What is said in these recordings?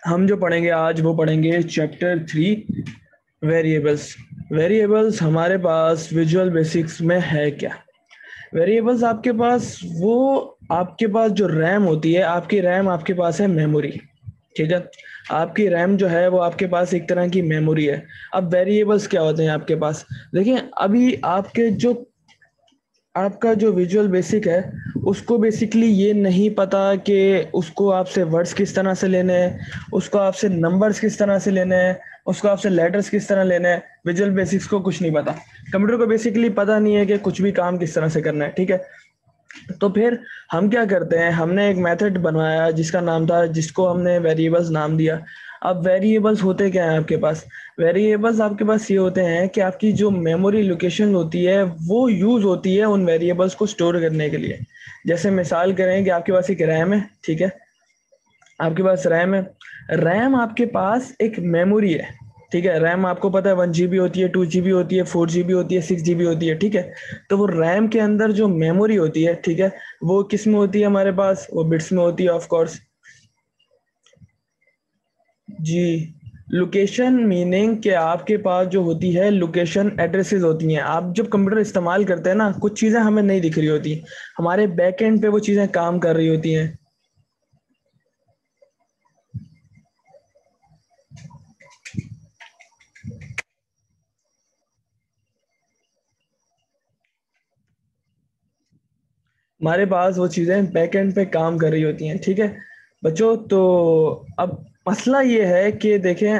हम जो पढ़ेंगे आज वो पढ़ेंगे चैप्टर 3 वेरिएबल्स। वेरिएबल्स हमारे पास विजुअल बेसिक्स में है क्या? वेरिएबल्स आपके पास जो रैम होती है, आपकी रैम आपके पास है मेमोरी। ठीक है, आपकी रैम जो है वो आपके पास एक तरह की मेमोरी है। अब वेरिएबल्स क्या होते हैं आपके पास? देखिए, अभी आपका जो विजुअल बेसिक है उसको बेसिकली ये नहीं पता कि उसको आपसे वर्ड्स किस तरह से लेने हैं, उसको आपसे नंबर्स किस तरह से लेने हैं, उसको आपसे लेटर्स किस तरह लेने हैं। विजुअल बेसिक्स को कुछ नहीं पता। कंप्यूटर को बेसिकली पता नहीं है कि कुछ भी काम किस तरह से करना है। ठीक है, तो फिर हम क्या करते हैं, हमने एक मेथड बनवाया जिसको हमने वेरिएबल्स नाम दिया। अब वेरिएबल्स होते क्या हैं आपके पास? वेरिएबल्स आपके पास ये होते हैं कि आपकी जो मेमोरी लोकेशन होती है वो यूज होती है उन वेरिएबल्स को स्टोर करने के लिए। जैसे मिसाल करें कि आपके पास एक रैम है। ठीक है, आपके पास रैम है। रैम आपके पास एक मेमोरी है। ठीक है, रैम आपको पता है 1 GB होती है, 2 GB होती है, 4 GB होती है, 6 GB होती है। ठीक है, तो वो रैम के अंदर जो मेमोरी होती है, ठीक है, वो किस में होती है हमारे पास? वो बिट्स में होती है ऑफ कोर्स। जी, लोकेशन मीनिंग कि आपके पास जो होती है लोकेशन एड्रेसेस होती हैं। आप जब कंप्यूटर इस्तेमाल करते हैं ना, कुछ चीज़ें हमें नहीं दिख रही होती, हमारे बैक एंड पे वो चीज़ें काम कर रही होती हैं। हमारे पास वो चीज़ें बैकएंड पे काम कर रही होती हैं। ठीक है बच्चों, तो अब मसला ये है कि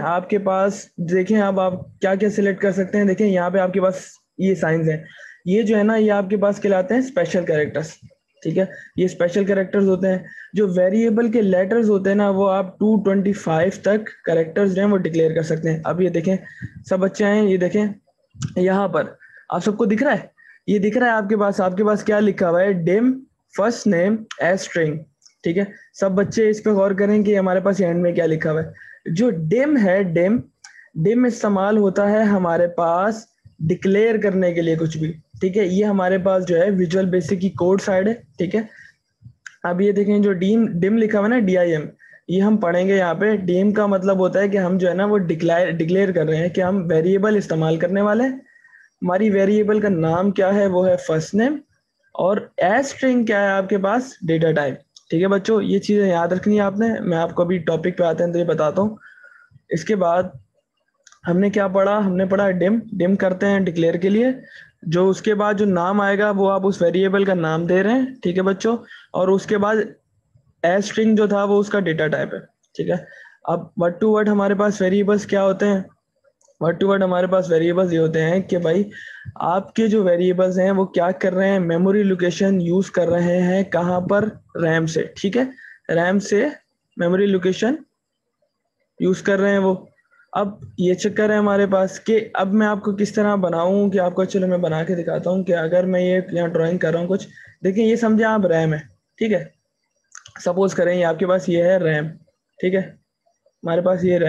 देखें अब आप क्या क्या सिलेक्ट कर सकते हैं। देखें यहाँ पे आपके पास ये साइंस है, ये जो है ना, ये आपके पास कहलाते हैं स्पेशल कैरेक्टर्स। ठीक है, ये स्पेशल कैरेक्टर्स होते हैं। जो वेरिएबल के लेटर्स होते हैं ना, वो आप 225 तक कैरेक्टर्स जो हैं वो डिक्लेयर कर सकते हैं। अब ये देखें, सब बच्चे हैं, ये देखें यहाँ पर आप सबको दिख रहा है, ये दिख रहा है आपके पास क्या लिखा हुआ है? Dim first name as string. ठीक है, सब बच्चे इस पे गौर करें कि हमारे पास एंड में क्या लिखा हुआ है। जो डिम है, डिम डिम इस्तेमाल होता है हमारे पास डिक्लेयर करने के लिए कुछ भी। ठीक है, ये हमारे पास जो है विजुअल बेसिक की कोड साइड है। ठीक है, अब ये देखें जो डिम डिम लिखा हुआ है ना, DIM, ये हम पढ़ेंगे यहाँ पे। डिम का मतलब होता है कि हम जो है ना वो डिक्लेयर कर रहे हैं कि हम वेरिएबल इस्तेमाल करने वाले हैं। हमारी वेरिएबल का नाम क्या है? वो है फर्स्ट नेम। और एज स्ट्रिंग क्या है आपके पास? Data type. ठीक है बच्चों, ये चीजें याद रखनी है आपने। मैं आपको अभी टॉपिक पे आते हैं तो ये बताता हूँ। इसके बाद हमने क्या पढ़ा? हमने पढ़ा डिम। डिम करते हैं डिक्लेयर के लिए। जो उसके बाद जो नाम आएगा वो आप उस वेरिएबल का नाम दे रहे हैं। ठीक है बच्चों, और उसके बाद एज स्ट्रिंग जो था वो उसका डेटा टाइप है। ठीक है, अब वर्ड टू वर्ड हमारे पास वेरिएबल्स क्या होते हैं? वर्ड टू वर्ड हमारे पास वेरिएबल्स ये होते हैं कि भाई आपके जो वेरिएबल्स हैं वो क्या कर रहे हैं? मेमोरी लोकेशन यूज कर रहे हैं। कहाँ पर? रैम से। ठीक है, रैम से मेमोरी लोकेशन यूज कर रहे हैं वो। अब ये चक्कर है हमारे पास कि अब मैं आपको किस तरह बनाऊं कि आपको, चलो मैं बना के दिखाता हूँ कि अगर मैं ये यहाँ ड्राइंग कर रहा हूँ कुछ। देखिए, ये समझे आप, रैम है। ठीक है, सपोज करें ये आपके पास ये है रैम। ठीक है, हमारे पास ये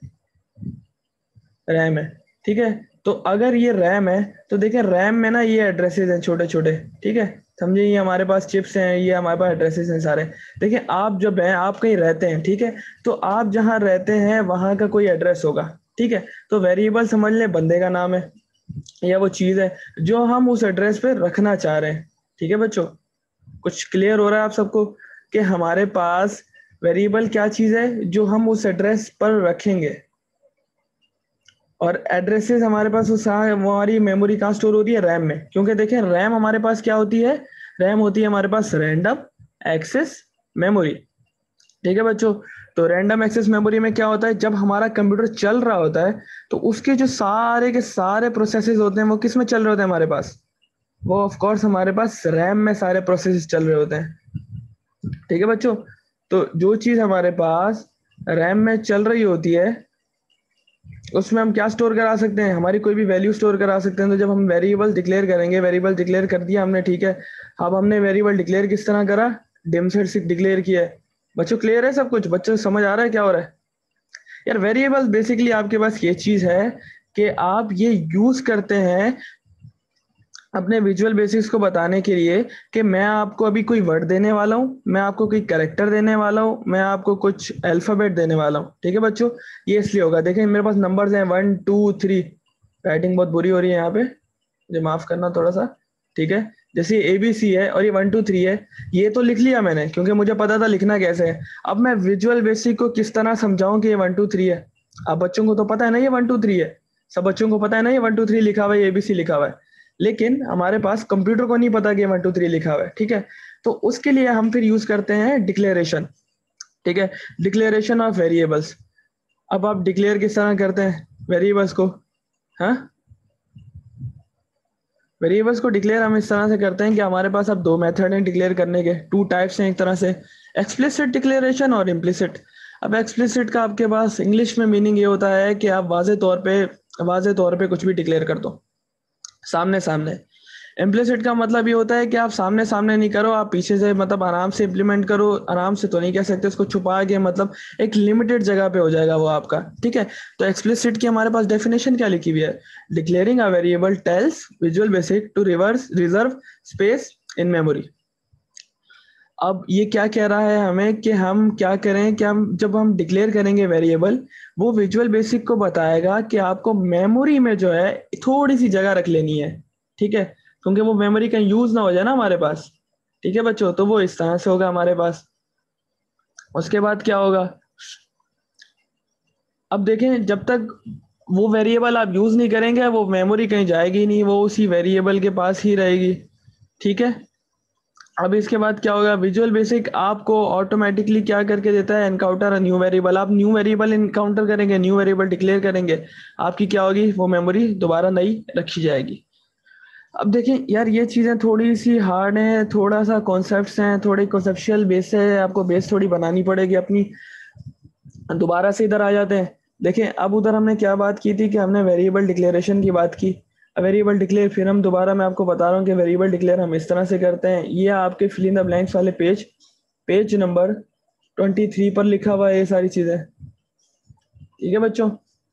रैम है। ठीक है, तो अगर ये रैम है तो देखें रैम में ना ये एड्रेसेस हैं छोटे छोटे। ठीक है, समझे, ये हमारे पास चिप्स हैं, ये हमारे पास एड्रेसेस हैं सारे। देखिए, आप जब हैं, आप कहीं रहते हैं, ठीक है, तो आप जहाँ रहते हैं वहाँ का कोई एड्रेस होगा। ठीक है, तो वेरिएबल समझ लें बंदे का नाम है या वो चीज़ है जो हम उस एड्रेस पे रखना चाह रहे हैं। ठीक है बच्चों, कुछ क्लियर हो रहा है आप सबको कि हमारे पास वेरिएबल क्या चीज़ है जो हम उस एड्रेस पर रखेंगे? और एड्रेसेस हमारे पास वो हमारी मेमोरी कहाँ स्टोर होती है? रैम में। क्योंकि देखें रैम हमारे पास क्या होती है? रैम होती है हमारे पास रैंडम एक्सेस मेमोरी। ठीक है बच्चों, तो रैंडम एक्सेस मेमोरी में क्या होता है? जब हमारा कंप्यूटर चल रहा होता है तो उसके जो सारे के सारे प्रोसेसेस होते हैं वो किस में चल रहे होते हैं हमारे पास? वो ऑफ कोर्स हमारे पास रैम में सारे प्रोसेसेस चल रहे होते हैं। ठीक है बच्चों, तो जो चीज़ हमारे पास रैम में चल रही होती है उसमें हम क्या स्टोर करा सकते हैं? हमारी कोई भी वैल्यू स्टोर करा सकते हैं। तो जब हम वेरिएबल डिक्लेयर करेंगे, वेरिएबल डिक्लेयर कर दिया हमने। ठीक है, अब हमने वेरिएबल डिक्लेयर किस तरह करा? डिम से डिक्लेयर किया है। बच्चों क्लियर है सब कुछ? बच्चों समझ आ रहा है क्या हो रहा है? यार वेरिएबल बेसिकली आपके पास ये चीज है कि आप ये यूज करते हैं अपने विजुअल बेसिक्स को बताने के लिए कि मैं आपको अभी कोई वर्ड देने वाला हूँ, मैं आपको कोई कैरेक्टर देने वाला हूँ, मैं आपको कुछ अल्फ़ाबेट देने वाला हूँ। ठीक है बच्चों, ये इसलिए होगा। देखें मेरे पास नंबर्स हैं 1 2 3। राइटिंग बहुत बुरी हो रही है यहाँ पे, मुझे माफ़ करना थोड़ा सा। ठीक है, जैसे ए बी सी है और ये 1 2 3 है, ये तो लिख लिया मैंने क्योंकि मुझे पता था लिखना कैसे है। अब मैं विजुअल बेसिक को किस तरह समझाऊं कि ये 1 2 3 है। अब बच्चों को तो पता है ना ये 1 2 3 है, सब बच्चों को पता है ना ये 1 2 3 लिखा हुआ है, एबीसी लिखा हुआ है। लेकिन हमारे पास कंप्यूटर को नहीं पता कि 1 2 3 लिखा हुआ है। ठीक है, तो उसके लिए हम फिर यूज करते हैं डिक्लेरेशन। ठीक है, डिक्लेरेशन ऑफ वेरिएबल्स। अब आप डिक्लेयर किस तरह करते हैं वेरिएबल्स को? हाँ, वेरिएबल्स को डिक्लेयर हम इस तरह से करते हैं कि हमारे पास अब दो मेथड हैं डिक्लेयर करने के, टू टाइप्स हैं एक तरह से, एक्सप्लिसिट डिक्लेरेशन और इम्प्लिसिट। अब एक्सप्लिसिट का आपके पास इंग्लिश में मीनिंग ये होता है कि आप वाजे तौर पे कुछ भी डिक्लेयर कर दो, सामने सामने। इम्प्लिसिट का मतलब ये होता है कि आप सामने सामने नहीं करो, आप पीछे से मतलब आराम से इम्प्लीमेंट करो। आराम से तो नहीं कह सकते, उसको छुपा के, मतलब एक लिमिटेड जगह पे हो जाएगा वो आपका। ठीक है, तो एक्सप्लिसिट की हमारे पास डेफिनेशन क्या लिखी हुई है? Declaring a variable tells visual basic to reserve space in memory. अब ये क्या कह रहा है हमें कि हम क्या करें कि हम जब हम डिक्लेयर करेंगे वेरिएबल, वो विजुअल बेसिक को बताएगा कि आपको मेमोरी में जो है थोड़ी सी जगह रख लेनी है। ठीक है, क्योंकि वो मेमोरी का यूज ना हो जाए ना हमारे पास। ठीक है बच्चों, तो वो इस तरह से होगा हमारे पास। उसके बाद क्या होगा? अब देखें, जब तक वो वेरिएबल आप यूज नहीं करेंगे वो मेमोरी कहीं जाएगी नहीं, वो उसी वेरिएबल के पास ही रहेगी। ठीक है, अब इसके बाद क्या होगा? विजुअल बेसिक आपको ऑटोमेटिकली क्या करके देता है? Encounter a new variable. आप न्यू वेरिएबल इनकाउंटर करेंगे, न्यू वेरिएबल डिक्लेयर करेंगे, आपकी क्या होगी? वो मेमोरी दोबारा नई रखी जाएगी। अब देखें यार, ये चीज़ें थोड़ी सी हार्ड हैं, थोड़ा सा कॉन्सेप्ट्स हैं, थोड़ी कॉन्सेप्चुअल बेस है, आपको बेस थोड़ी बनानी पड़ेगी अपनी। दोबारा से इधर आ जाते हैं। देखें, अब उधर हमने क्या बात की थी कि हमने वेरिएबल डिक्लेरेशन की बात की। वेरिएबल डिक्लेयर फिर हम दोबारा, मैं आपको बता रहा हूँ कि वेरिएबल डिक्लेयर हम इस तरह से करते हैं। ये आपके फिल इन द ब्लैंक्स वाले पेज नंबर 23 पर लिखा हुआ है ये सारी चीज़ें। ठीक है बच्चों,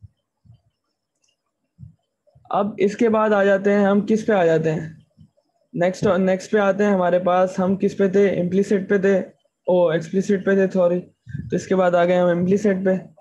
अब इसके बाद आ जाते हैं हम किस पे आ जाते हैं? नेक्स्ट नेक्स्ट पे आते हैं हमारे पास। हम किस पे थे? इम्प्लिसिट पे थे, ओ एक्सप्लिसिट पे थे, सॉरी। तो इसके बाद आ गए हम इम्प्लिसिट पे।